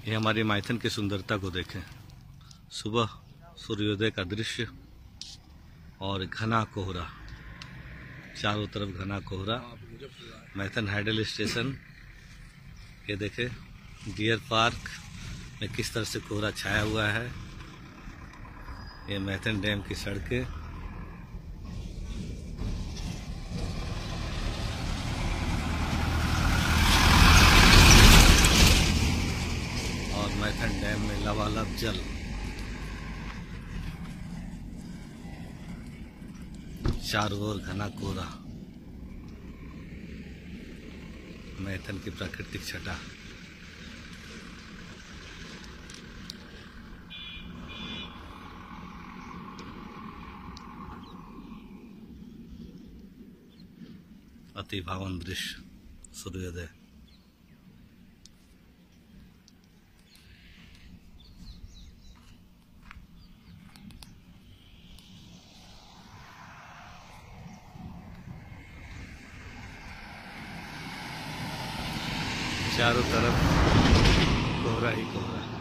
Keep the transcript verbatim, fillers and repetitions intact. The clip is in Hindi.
ये हमारी माइथन की सुंदरता को देखें। सुबह सूर्योदय का दृश्य और घना कोहरा, चारों तरफ घना कोहरा। माइथन हाइडल स्टेशन ये देखें, डियर पार्क में किस तरह से कोहरा छाया हुआ है। ये माइथन डैम की सड़कें, और माइथन डैम में लबालब जल। चारों ओर घना कोहरा, माइथन की प्राकृतिक छटा। अति भावन दृश्य सूर्योदय। चारों तरफ कोहरा ही कोहरा।